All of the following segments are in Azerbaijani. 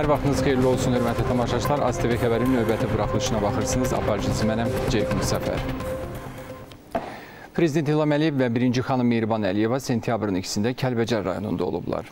Hər vaxtınız xeyirli olsun, hörmətli tamaşaçılar. AzTV xəbərin növbəti buraxılışına baxırsınız. Aparıcısı mənəm, Ceyhun Səfər. Prezident İlham Əliyev və birinci xanım Mehriban Əliyeva sentyabrın 2-də Kəlbəcər rayonunda olublar.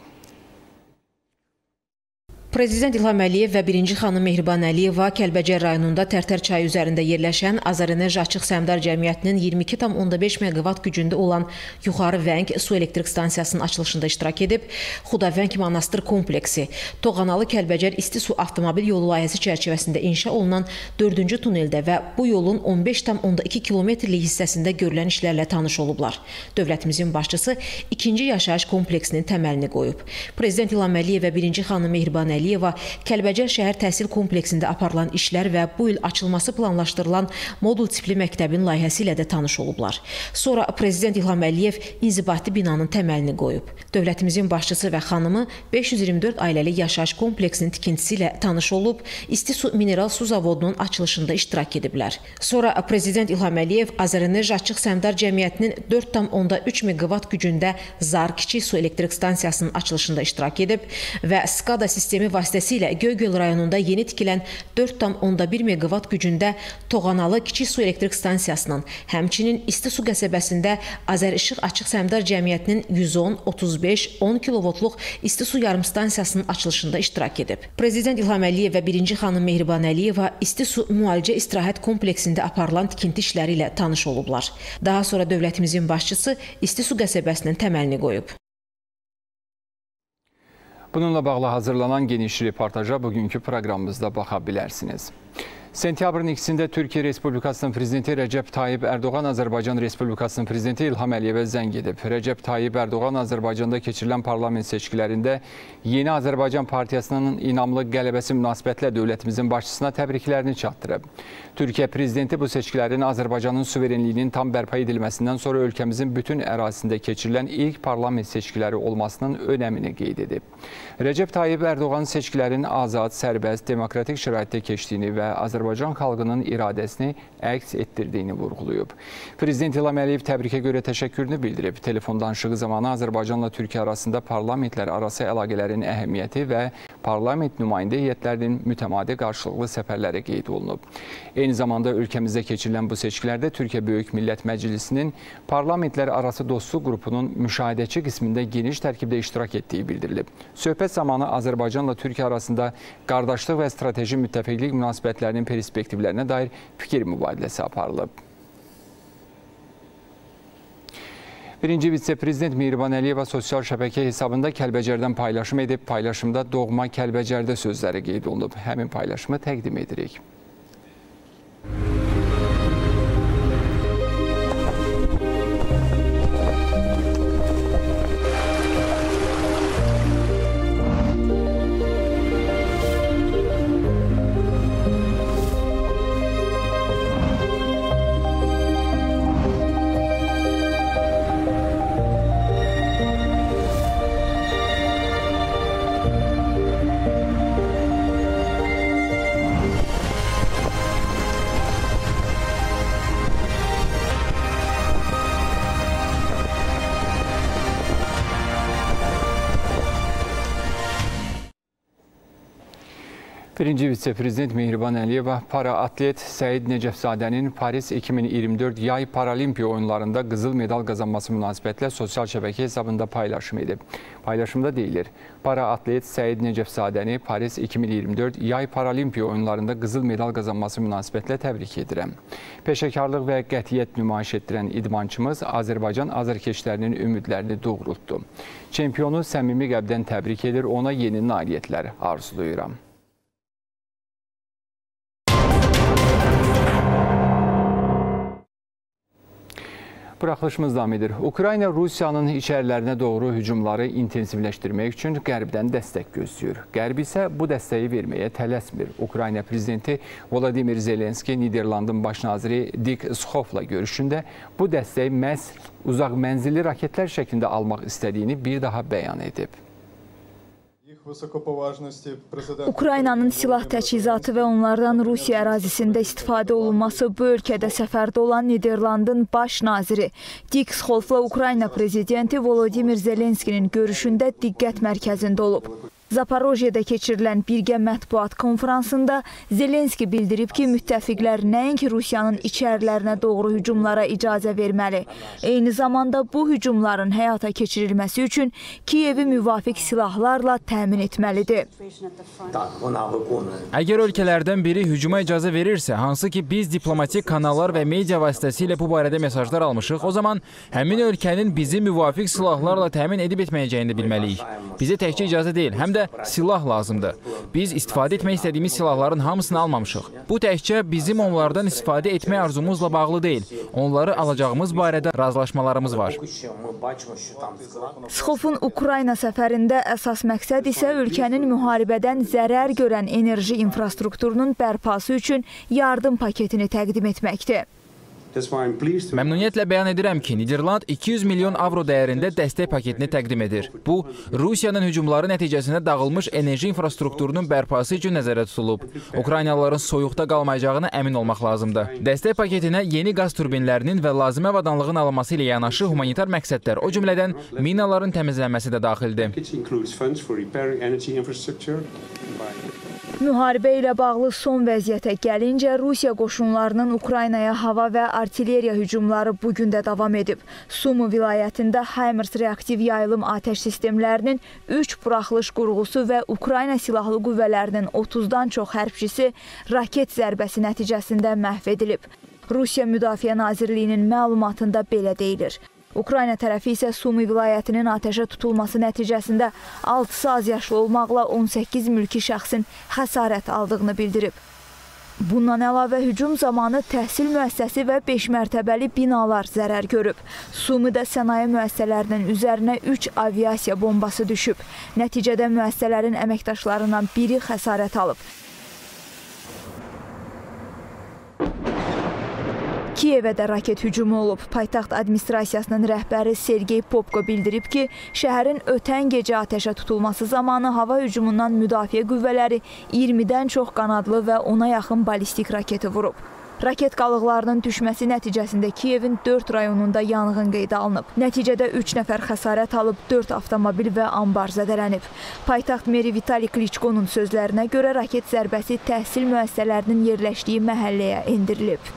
Prezident İlham Əliyev və birinci xanım Mehriban Əliyeva Kəlbəcər rayonunda Tərtər çayı üzərində yerləşən Azərenerji Açıq Səhmdar Cəmiyyətinin 22,5 meqavat gücündə olan Yuxarı Vəng su elektrik stansiyasının açılışında iştirak edib, Xudavəng Monastır kompleksi, Toğanalı Kəlbəcər İsti Su Avtomobil Yolu layihəsi çərçivəsində inşa olunan 4-cü tuneldə və bu yolun 15,2 kilometrlik hissəsində görülən işlərlə tanış olublar. Dövlətimizin başçısı ikinci yaşayış kompleksinin təməlini qoyub. Prezident İlham Əliyev və birinci xanım Mehriban Əliyeva Kəlbəcər şəhər təhsil kompleksində aparılan işlər və bu il açılması planlaşdırılan modul tipli məktəbin layihəsi ilə də tanış olublar. Sonra Prezident İlham Əliyev inzibati binanın təməlini qoyub. Dövlətimizin başçısı və xanımı 524 ailəli yaşayış kompleksinin tikintisi ilə tanış olub, İsti Su Mineral Su Zavodunun açılışında iştirak ediblər. Sonra Prezident İlham Əliyev Azərenerji Açıq Səhmdar Cəmiyyətinin 4,3 meqavat gücündə Zar kiçik su elektrik stansiyasının açılışında iştirak edib və SCADA sistemi vasitəsilə Göygöl rayonunda yeni tikilən 4,1 meqavat gücündə Toğanalı kiçik su elektrik stansiyasının, həmçinin İsti Su qəsəbəsində Azərenerji Açıq Səhmdar Cəmiyyətinin 110-35-10 kilovoltluq İsti Su yarımstansiyasının açılışında iştirak edib. Prezident İlham Əliyev və birinci xanım Mehriban Əliyeva İsti Su müalicə istirahət kompleksində aparılan tikinti işləri ilə tanış olublar. Daha sonra dövlətimizin başçısı İsti Su qəsəbəsinin təməlini qoyub. Bununla bağlı hazırlanan geniş reportaja bugünkü proqramımızda baxa bilərsiniz. Sentyabrın 2-də Türkiyə Respublikasının Prezidenti Rəcəb Tayyib Ərdoğan Azərbaycan Respublikasının Prezidenti İlham Əliyevə zəng edib. Rəcəb Tayyib Ərdoğan Azərbaycanda keçirilən parlament seçkilərində Yeni Azərbaycan Partiyasının inamlı qələbəsi münasibətlə dövlətimizin başçısına təbriklərini çatdırıb. Türkiyə Prezidenti bu seçkilərin Azərbaycanın suverenliyinin tam bərpa edilməsindən sonra ölkəmizin bütün ərazisində keçirilən ilk parlament seçkiləri olmasının önəmini qeyd edib. Rəcəb Tayyib Ərdoğan seçkilərin azad, sərbəst, demokratik şəraitdə keçdiyini və Azərbaycan xalqının iradəsini əks etdirdiyini vurğulayıb. Prezident İlham Əliyev təbrikə görə təşəkkürünü bildirib. Telefon danışığı zamanı Azərbaycanla Türkiyə arasında parlamentlər arası əlaqələrin əhəmiyyəti və parlament nümayəndə heyətlərinin mütəmadi qarşılıqlı səfərləri qeyd olunub. Eyni zamanda ölkəmizdə keçirilən bu seçkilərdə Türkiyə Böyük Millət Məclisinin parlamentlər arası dostluq qrupunun müşahidəçi qismində geniş tərkibdə iştirak etdiyi bildirilib. Söhbət zamanı Azərbaycanla Türkiyə arasında qardaşlıq və strateji müttəfiqlik münasibətlərinin perspektivlərinə dair fikir mübadiləsi aparılıb. Birinci vitse-prezident Mehriban Əliyeva sosial şəbəkə hesabında Kəlbəcərdən paylaşım edib. Paylaşımda doğma Kəlbəcərdə sözləri qeyd olunub. Həmin paylaşımı təqdim edirik. Birinci vitse-prezident Mehriban Əliyeva para-atlet Səid Necəfzadənin Paris 2024 yay paralimpiya oyunlarında qızıl medal qazanması münasibətlə sosial şəbəkə hesabında paylaşım edib. Paylaşımda deyilir, para-atlet Səid Necəfzadəni Paris 2024 yay paralimpiya oyunlarında qızıl medal qazanması münasibətlə təbrik edirəm. Peşəkarlıq və qətiyyət nümayiş etdirən idmançımız Azərbaycan azarkeşlərinin ümidlərini doğrultdu. Çempionu səmimi qəlbdən təbrik edir, ona yeni nailiyyətlər arzulayıram. Buraxılışımız davam edir. Ukrayna Rusiyanın içərilərinə doğru hücumları intensivləşdirmək üçün Qərbdən dəstək gözləyir. Qərb isə bu dəstəyi verməyə tələsmir. Ukrayna prezidenti Volodimir Zelenski Niderlandın baş naziri Dick Schof'la görüşündə bu dəstəyi məhz uzaq mənzilli raketlər şəklində almaq istədiyini bir daha bəyan edib. Ukraynanın silah təchizatı və onlardan Rusiya ərazisində istifadə olunması bu ölkədə səfərdə olan Niderlandın baş naziri Dick Schof'la Ukrayna prezidenti Volodimir Zelenskinin görüşündə diqqət mərkəzində olub. Zaporojyedə keçirilən birgə mətbuat konfransında Zelenski bildirib ki, müttəfiqlər nəinki Rusiyanın içərilərinə doğru hücumlara icazə verməli, eyni zamanda bu hücumların həyata keçirilməsi üçün Kiyevi müvafiq silahlarla təmin etməlidir. Əgər ölkələrdən biri hücuma icazə verirsə, hansı ki biz diplomatik kanallar və media vasitəsilə bu barədə mesajlar almışıq, o zaman həmin ölkənin bizi müvafiq silahlarla təmin edib etməyəcəyini bilməliyik. Bizə təkcə icazə deyil, həm də silah lazımdır. Biz istifadə etmək istədiyimiz silahların hamısını almamışıq. Bu təkcə bizim onlardan istifadə etmək arzumuzla bağlı deyil. Onları alacağımız barədə razılaşmalarımız var. Sxovun Ukrayna səfərində əsas məqsəd isə ölkənin müharibədən zərər görən enerji infrastrukturunun bərpası üçün yardım paketini təqdim etməkdir. Məmnuniyyətlə bəyan edirəm ki, Niderland 200 milyon avro dəyərində dəstək paketini təqdim edir. Bu, Rusiyanın hücumları nəticəsində dağılmış enerji infrastrukturunun bərpası üçün nəzərdə tutulub. Ukraynalıların soyuqda qalmayacağına əmin olmaq lazımdır. Dəstək paketinə yeni qaz turbinlərinin və lazımi avadanlığın alınması ilə yanaşı humanitar məqsədlər, o cümlədən minaların təmizlənməsi də daxildir. Müharibə ilə bağlı son vəziyyətə gəlincə, Rusiya qoşunlarının Ukraynaya hava və artilleriya hücumları bugün də davam edib. Sumu vilayətində HIMARS reaktiv yayılım atəş sistemlərinin 3 buraxılış qurğusu və Ukrayna silahlı qüvvələrinin 30-dan çox hərbçisi raket zərbəsi nəticəsində məhv edilib. Rusiya Müdafiə Nazirliyinin məlumatında belə deyilir. Ukrayna tərəfi isə Sumi vilayətinin atəşə tutulması nəticəsində 6 azyaşlı olmaqla 18 mülki şəxsin xəsarət aldığını bildirib. Bundan əlavə hücum zamanı təhsil müəssisəsi və 5 mərtəbəli binalar zərər görüb. Sumidə sənaye müəssisələrinin üzərinə 3 aviasiya bombası düşüb. Nəticədə müəssisələrin əməkdaşlarından biri xəsarət alıb. Kiyevə də raket hücumu olub. Paytaxt administrasiyasının rəhbəri Sergey Popko bildirib ki, şəhərin ötən gecə atəşə tutulması zamanı hava hücumundan müdafiə qüvvələri 20-dən çox qanadlı və 10-a yaxın balistik raketi vurub. Raket qalıqlarının düşməsi nəticəsində Kiyevin 4 rayonunda yanğın qeydə alınıb. Nəticədə 3 nəfər xəsarət alıb, 4 avtomobil və ambar zədələnib. Paytaxt meri Vitali Kliçkonun sözlərinə görə raket zərbəsi təhsil müəssisələrinin yerləşdiyi məhəlləyə endirilib.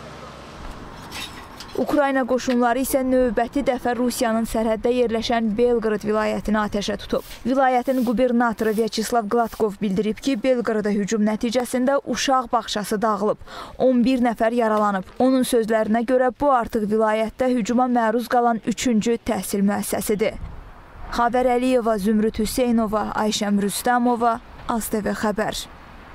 Ukrayna qoşunları isə növbəti dəfə Rusiyanın sərhəddə yerləşən Belqorod vilayətini atəşə tutub. Vilayətin qubernatoru Vyacheslav Gladkov bildirib ki, Belqoroda hücum nəticəsində uşaq bağçası dağılıb, 11 nəfər yaralanıb. Onun sözlərinə görə bu artıq vilayətdə hücuma məruz qalan 3-cü təhsil müəssisəsidir. Xavər Əliyeva, Zümrüt Hüseynova, Ayşəm Rüstəmova, AzTV xəbər.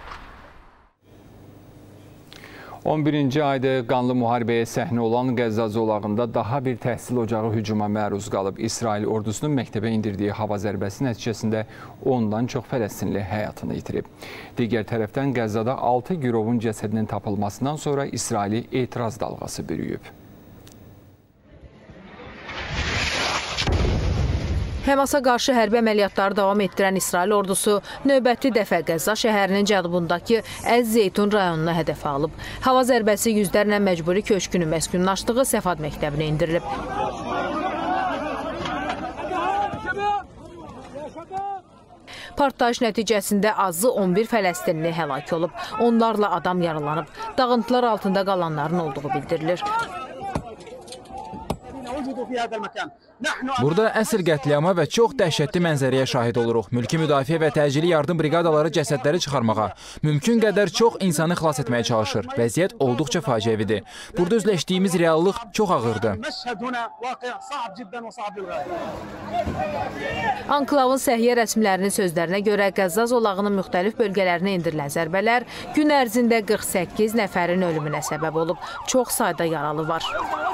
11-ci ayda qanlı müharibəyə səhnə olan Qəzza zolağında daha bir təhsil ocağı hücuma məruz qalıb. İsrail ordusunun məktəbə indirdiyi hava zərbəsi nəticəsində 10-dan çox Fələstinli həyatını itirib. Digər tərəfdən Qəzzada 6 girovun cəsədinin tapılmasından sonra İsraili etiraz dalğası bürüyüb. Həmasa qarşı hərbi əməliyyatları davam etdirən İsrail ordusu növbəti dəfə Qəzza şəhərinin cənubundakı Əz-Zeytun rayonuna hədəf alıb. Hava zərbəsi yüzlərlə məcburi köçkünün məskunlaşdığı Səfad məktəbinə indirilib. Partlayış nəticəsində azı 11 Fələstinli həlak olub. Onlarla adam yaralanıb. Dağıntılar altında qalanların olduğu bildirilir. Burada əsir qətliamı və çox dəhşətli mənzərəyə şahid oluruq. Mülki müdafiə və təcili yardım briqadaları cəsədləri çıxarmağa, mümkün qədər çox insanı xilas etməyə çalışır. Vəziyyət olduqca faciəvidir. Burada üzləşdiyimiz reallıq çox ağırdır. Anklavın səhiyyə rəsmilərinin sözlərinə görə Qəzza zolağının müxtəlif bölgələrinə endirilən zərbələr gün ərzində 48 nəfərin ölümünə səbəb olub. Çox sayda yaralı var.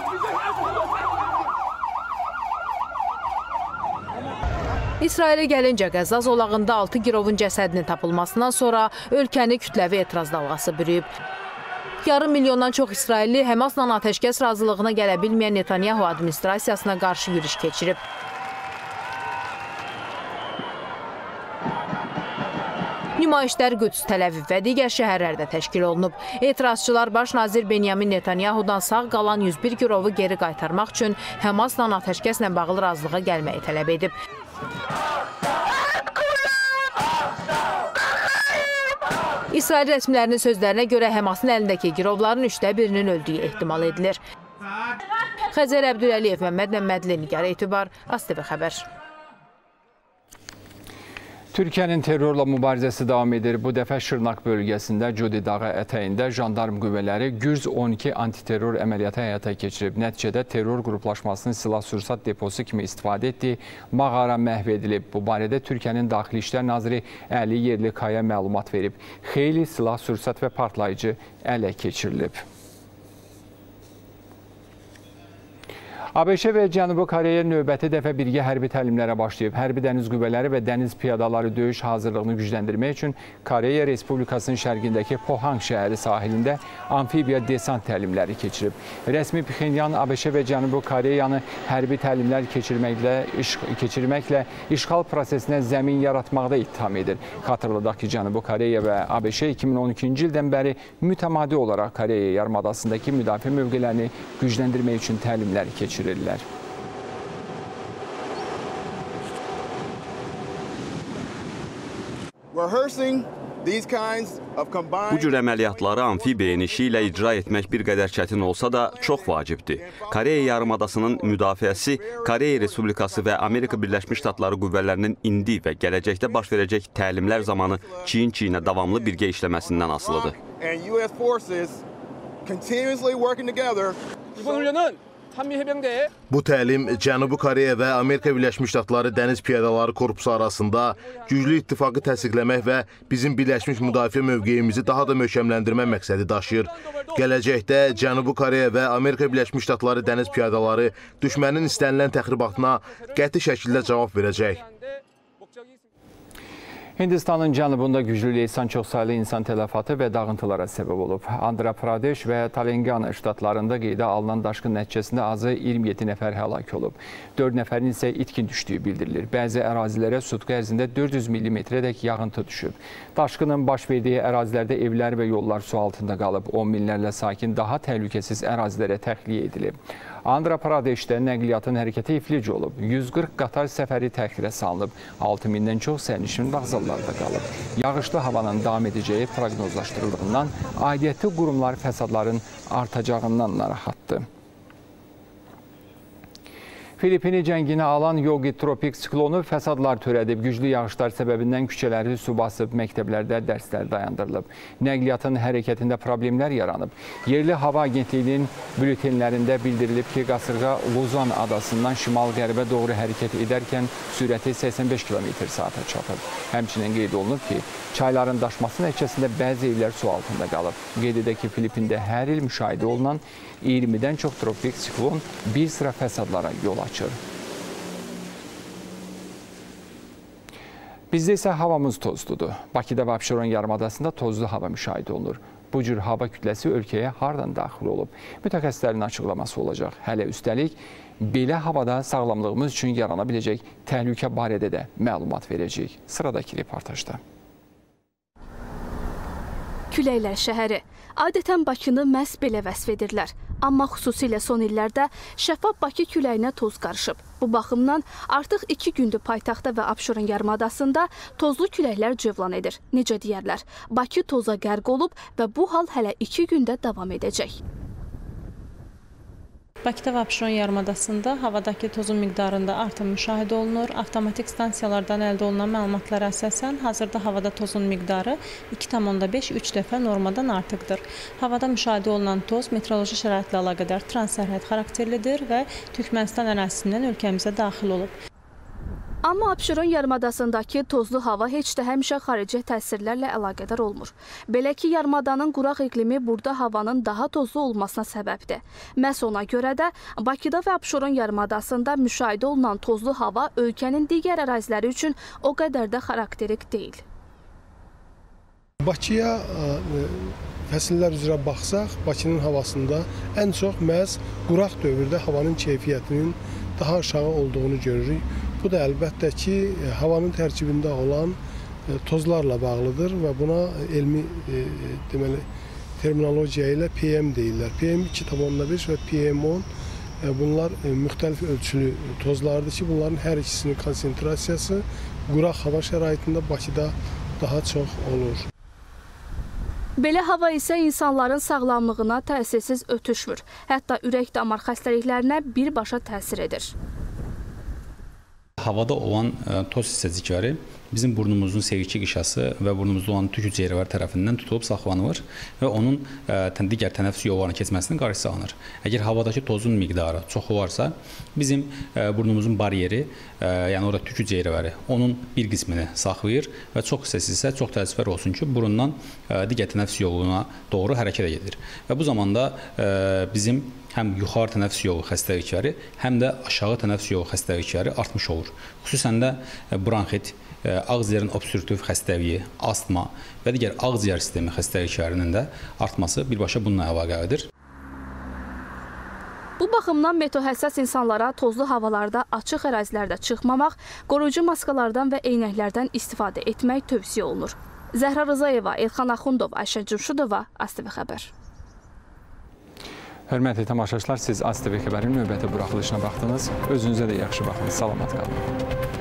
İsrailə gəlincə Qəzza zolağında 6 girovun cəsədinin tapılmasından sonra ölkəni kütləvi etiraz dalğası bürüyüb. Yarım milyondan çox İsrailli Həmasla atəşkəs razılığına gələ bilməyən Netanyahu administrasiyasına qarşı yürüş keçirib. Nümayişlər Qüds, Təl-Əviv və digər şəhərlərdə təşkil olunub. Etirazçılar baş nazir Benyamin Netanyahudan sağ qalan 101 girovu geri qaytarmaq üçün Həmasla atəşkəslə bağlı razılığa gəlməyi tələb edib. İsrail rəsmilərinin sözlərinə görə Həmasın əlindəki girovların 1/3-nin öldüyü ehtimal edilir. Xəzər Əbdüləliyev, Məmməd Məmmədli, Nigar Etibar, ASTV xəbər. Türkiyənin terrorla mübarizəsi davam edir. Bu dəfə Şırnaq bölgəsində Cudi dağı ətəyində jandarm qüvvələri Gürz 12 antiterror əməliyyatı həyata keçirib. Nəticədə terror qruplaşmasının silah-sursat deposu kimi istifadə etdiyi mağara məhv edilib. Bu barədə Türkiyənin Daxili İşlər Naziri Əli Yerlikaya məlumat verib. Xeyli silah-sursat və partlayıcı ələ keçirilib. ABŞ və Cənubi Koreya növbəti dəfə birgə hərbi təlimlərə başlayıb. Hərbi dəniz qüvvələri və dəniz piyadaları döyüş hazırlığını gücləndirmək üçün Koreya Respublikasının şərqindəki Pohang şəhəri sahilində amfibiya desant təlimləri keçirib. Rəsmi Pxenyan ABŞ və Cənubi Koreyanı hərbi təlimlər keçirməklə işğal prosesinə zəmin yaratmaqda ittiham edir. Xatırladaq ki, Cənubi Koreya və ABŞ 2012-ci ildən bəri mütəmadi olaraq Koreya yarımadasındakı müdafiə mövqelərini gücləndirmək üçün təlimlər keçirir. Bu cür əməliyyatları amfibiya enişi ilə icra etmək bir qədər çətin olsa da çox vacibdir. Koreya yarımadasının müdafiəsi Koreya Respublikası və Amerika Birləşmiş Ştatları qüvvələrinin indi və gələcəkdə baş verəcək təlimlər zamanı çiyin-çiyinə davamlı birgə işləməsindən asılıdır. Bu təlim Cənubi Koreya və Amerika Birləşmiş Ştatları Dəniz Piyadaları Korpusu arasında güclü ittifaqı təsdiqləmək və bizim birləşmiş müdafiə mövqeyimizi daha da möhkəmləndirmə məqsədi daşıyır. Gələcəkdə Cənubi Koreya və Amerika Birləşmiş Ştatları Dəniz Piyadaları düşmənin istənilən təxribatına qəti şəkildə cavab verəcək. Hindistanın cənubunda güclü leysan çoxsaylı insan tələfatı və dağıntılara səbəb olub. Andhra Pradesh və Telangana ştatlarında qeydə alınan daşqın nəticəsində azı 27 nəfər həlak olub. 4 nəfərin isə itkin düşdüyü bildirilir. Bəzi ərazilərə sutqa ərzində 400 mm-dək yağıntı düşüb. Daşqının baş verdiyi ərazilərdə evlər və yollar su altında qalıb. 10 minlərlə sakin daha təhlükəsiz ərazilərə təxliyə edilib. Andhra Pradeshdə nəqliyyatın hərəkəti iflic olub. 140 qatar səfəri təxirə salınıb. 6000-dən çox sərnişin vağzallarda qalıb. Yağışlı havanın davam edəcəyi proqnozlaşdırıldığından aidiyyəti qurumlar fəsadların artacağından narahatdır. Filipini cənginə alan Yogi tropik siklonu fəsadlar törədib. Güclü yağışlar səbəbindən küçələri su basıb, məktəblərdə dərslər dayandırılıb. Nəqliyyatın hərəkətində problemlər yaranıb. Yerli Hava Agentliyinin bültenlərində bildirilib ki, qasırğa Luzon adasından şimal-qərbə doğru hərəkət edərkən sürəti 85 km/saata çatıb. Həmçinin qeyd olunub ki, çayların daşması nəticəsində bəzi evlər su altında qalıb. Qeyd edək ki, Filipində hər il müşahidə olunan 20-dən çox tropik siklon bir sıra fəsadlara yol açır. Bizdə isə havamız tozludur. Bakıda və Abşeron yarımadasında tozlu hava müşahidə olunur. Bu cür hava kütləsi ölkəyə hardan daxil olub? Mütəxəssislərin açıqlaması olacaq. Hələ üstəlik, belə havada sağlamlığımız üçün yarana biləcək təhlükə barədə də məlumat verəcəyik. Sıradakı reportajda. Küləklər şəhəri. Adətən Bakını məhz belə vəsf edirlər. Amma xüsusilə son illərdə şəffaf Bakı küləyinə toz qarışıb. Bu baxımdan artıq 2 gündür paytaxtda və Abşeron yarımadasında tozlu küləklər cövlan edir. Necə deyərlər, Bakı toza qərq olub və bu hal hələ 2 gündə davam edəcək. Bakıda və Abşeron yarımadasında havadakı tozun miqdarında artım müşahidə olunur. Avtomatik stansiyalardan əldə olunan məlumatlara əsasən hazırda havada tozun miqdarı 2,5-3 dəfə normadan artıqdır. Havada müşahidə olunan toz meteoroloji şəraitlə əlaqədar transsərhəd xarakterlidir və Türkmənistan ərazisindən ölkəmizə daxil olub. Amma Abşeron yarımadasındakı tozlu hava heç də həmişə xarici təsirlərlə əlaqədar olmur. Belə ki, yarımadanın quraq iqlimi burada havanın daha tozlu olmasına səbəbdir. Məhz ona görə də Bakıda və Abşeron yarımadasında müşahidə olunan tozlu hava ölkənin digər əraziləri üçün o qədər də xarakterik deyil. Bakıya fəsillər üzrə baxsaq, Bakının havasında ən çox məhz quraq dövrdə havanın keyfiyyətinin daha aşağı olduğunu görürük. Bu da əlbəttə ki, havanın tərkibində olan tozlarla bağlıdır və buna elmi terminologiya ilə PM deyirlər. PM2,5 və PM10 bunlar müxtəlif ölçülü tozlardır ki, bunların hər ikisinin konsentrasiyası quraq hava şəraitində Bakıda daha çox olur. Belə hava isə insanların sağlamlığına təsirsiz ötüşmür. Hətta ürək-damar xəstəliklərinə birbaşa təsir edir. Havada olan toz hissəcikləri bizim burnumuzun seyrki qişası və burnumuzda olan tük hüceyrələri tərəfindən tutulub saxlanılır və onun digər tənəffüs yollarına keçməsinin qarşısı alınır. Əgər havadakı tozun miqdarı çox olarsa, bizim burnumuzun bariyeri, yəni orada tük hüceyrələri, onun bir qismini saxlayır və çox hissəsi isə çox təəssüflər olsun ki, burundan digər tənəffüs yoluna doğru hərəkət edir. Və bu zamanda bizim həm yuxarı tənəffüs yolu xəstəlikləri, həm də aşağı tənəffüs yolu xəstəlikləri artmış olur. Xüsusən də bronxit, ağciyərin obstruktiv xəstəliyi, astma və digər ağciyər sistemi xəstəliklərinin də artması birbaşa bununla əlaqəlidir. Bu baxımdan metohəssas insanlara tozlu havalarda açıq ərazilərdə çıxmamaq, qoruyucu maskalardan və eynəklərdən istifadə etmək tövsiyə olunur. Zəhra Rızayeva, Elxan Axundov, Ayşə Cürşudova, ASTV Xəbər. Hörmətli tamaşaçılar, siz ASTV Xəbərin növbəti buraxılışına baxdınız. Özünüzə də yaxşı baxın, salamat qalın.